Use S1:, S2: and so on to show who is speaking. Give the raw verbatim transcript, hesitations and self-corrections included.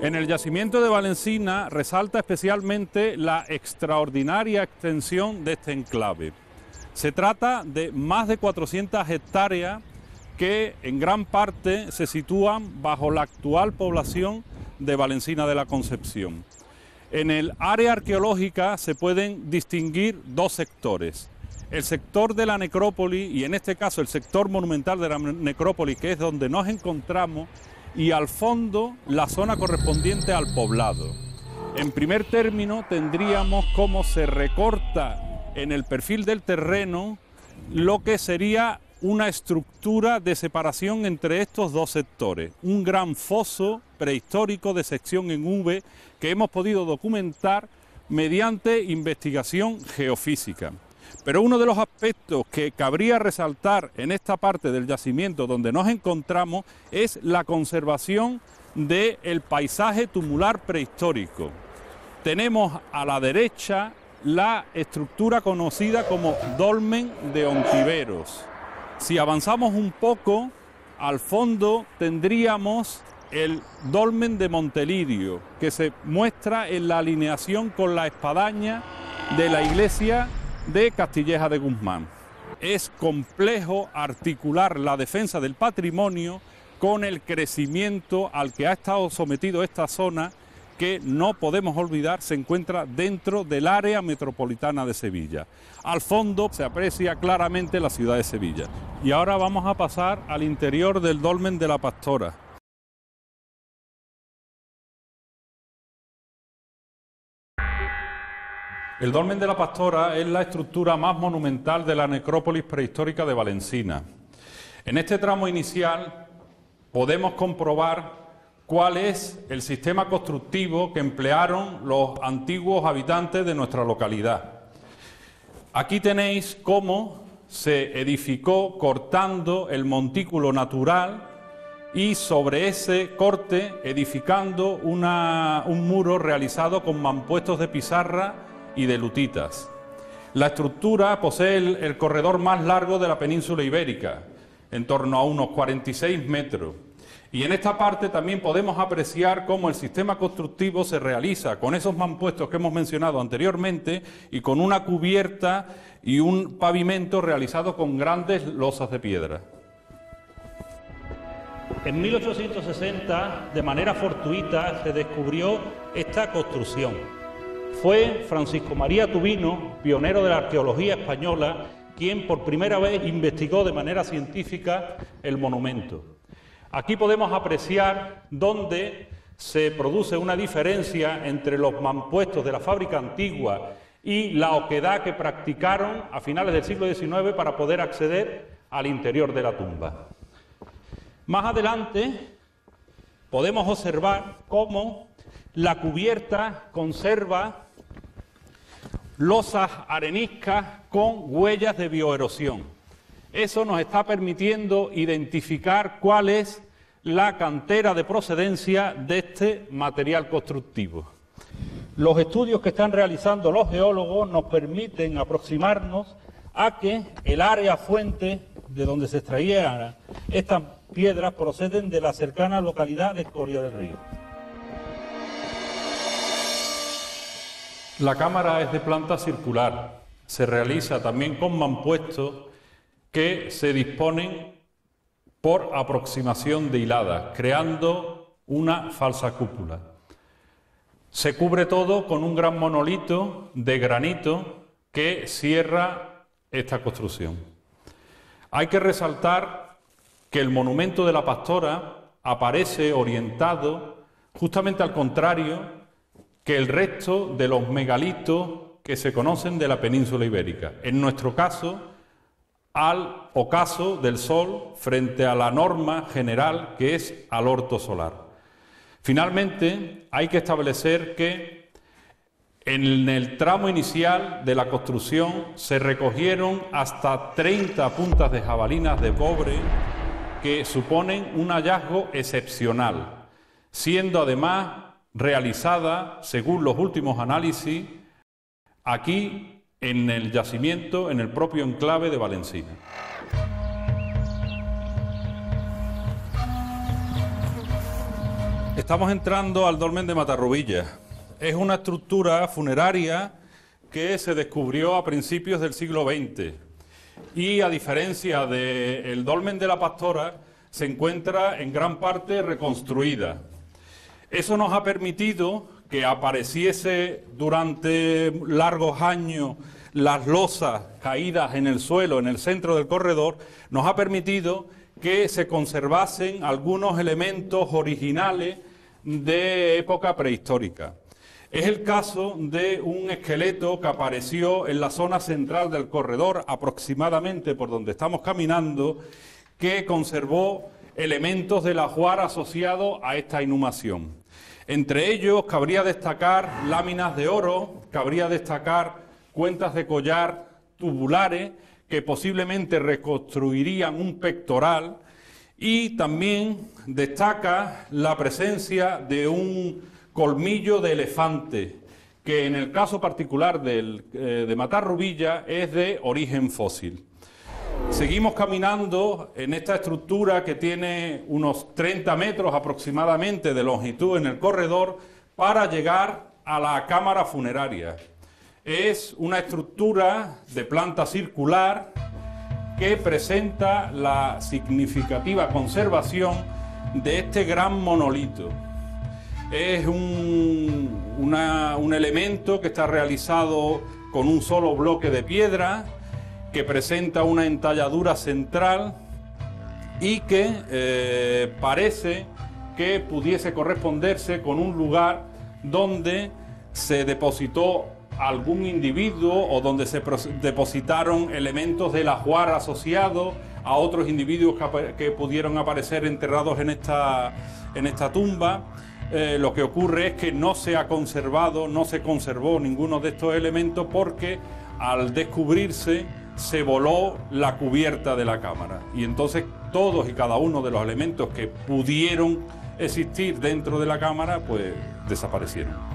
S1: En el yacimiento de Valencina resalta especialmente la extraordinaria extensión de este enclave. Se trata de más de cuatrocientas hectáreas que en gran parte se sitúan bajo la actual población de Valencina de la Concepción. En el área arqueológica se pueden distinguir dos sectores. El sector de la necrópolis, y en este caso el sector monumental de la necrópolis, que es donde nos encontramos, y al fondo la zona correspondiente al poblado. En primer término tendríamos cómo se recorta en el perfil del terreno lo que sería una estructura de separación entre estos dos sectores, un gran foso prehistórico de sección en V que hemos podido documentar mediante investigación geofísica. Pero uno de los aspectos que cabría resaltar en esta parte del yacimiento donde nos encontramos es la conservación del paisaje tumular prehistórico. Tenemos a la derecha la estructura conocida como Dolmen de Ontiveros. Si avanzamos un poco, al fondo tendríamos el Dolmen de Montelirio, que se muestra en la alineación con la espadaña de la iglesia de Castilleja de Guzmán. Es complejo articular la defensa del patrimonio con el crecimiento al que ha estado sometido esta zona, que no podemos olvidar se encuentra dentro del área metropolitana de Sevilla. Al fondo se aprecia claramente la ciudad de Sevilla. Y ahora vamos a pasar al interior del Dolmen de la Pastora. El Dolmen de la Pastora es la estructura más monumental de la necrópolis prehistórica de Valencina. En este tramo inicial podemos comprobar cuál es el sistema constructivo que emplearon los antiguos habitantes de nuestra localidad. Aquí tenéis cómo se edificó cortando el montículo natural y sobre ese corte edificando una, un muro realizado con mampuestos de pizarra y de lutitas. La estructura posee el, el corredor más largo de la península ibérica, en torno a unos cuarenta y seis metros. Y en esta parte también podemos apreciar cómo el sistema constructivo se realiza con esos mampuestos que hemos mencionado anteriormente y con una cubierta y un pavimento realizado con grandes losas de piedra.
S2: En mil ochocientos sesenta, de manera fortuita, se descubrió esta construcción. Fue Francisco María Tubino, pionero de la arqueología española, quien por primera vez investigó de manera científica el monumento. Aquí podemos apreciar dónde se produce una diferencia entre los mampuestos de la fábrica antigua y la oquedad que practicaron a finales del siglo diecinueve para poder acceder al interior de la tumba. Más adelante podemos observar cómo la cubierta conserva losas areniscas con huellas de bioerosión. Eso nos está permitiendo identificar cuál es la cantera de procedencia de este material constructivo. Los estudios que están realizando los geólogos nos permiten aproximarnos a que el área fuente de donde se extraían estas piedras proceden de la cercana localidad de Escoria del Río.
S1: La cámara es de planta circular. Se realiza también con mampuestos que se disponen por aproximación de hiladas, creando una falsa cúpula. Se cubre todo con un gran monolito de granito que cierra esta construcción. Hay que resaltar que el monumento de la Pastora aparece orientado justamente al contrario que el resto de los megalitos que se conocen de la península ibérica. En nuestro caso, al ocaso del Sol frente a la norma general que es al orto solar. Finalmente, hay que establecer que en el tramo inicial de la construcción se recogieron hasta treinta puntas de jabalinas de cobre que suponen un hallazgo excepcional, siendo además realizada, según los últimos análisis, aquí en el yacimiento, en el propio enclave de Valencina. Estamos entrando al dolmen de Matarrubilla. Es una estructura funeraria que se descubrió a principios del siglo veinte y, a diferencia del dolmen de la Pastora, se encuentra en gran parte reconstruida. Eso nos ha permitido que apareciese durante largos años las losas caídas en el suelo, en el centro del corredor, nos ha permitido que se conservasen algunos elementos originales de época prehistórica. Es el caso de un esqueleto que apareció en la zona central del corredor, aproximadamente por donde estamos caminando, que conservó elementos del ajuar asociados a esta inhumación. Entre ellos cabría destacar láminas de oro, cabría destacar cuentas de collar tubulares que posiblemente reconstruirían un pectoral, y también destaca la presencia de un colmillo de elefante, que en el caso particular del, eh, de Matarrubilla es de origen fósil. Seguimos caminando en esta estructura que tiene unos treinta metros aproximadamente de longitud en el corredor para llegar a la cámara funeraria. Es una estructura de planta circular que presenta la significativa conservación de este gran monolito. Es un, una, un elemento que está realizado con un solo bloque de piedra, que presenta una entalladura central y que eh, parece que pudiese corresponderse con un lugar donde se depositó algún individuo o donde se depositaron elementos del ajuar asociados a otros individuos que, que pudieron aparecer enterrados en esta, en esta tumba. Eh, lo que ocurre es que no se ha conservado, no se conservó ninguno de estos elementos porque al descubrirse se voló la cubierta de la cámara y entonces todos y cada uno de los elementos que pudieron existir dentro de la cámara pues desaparecieron.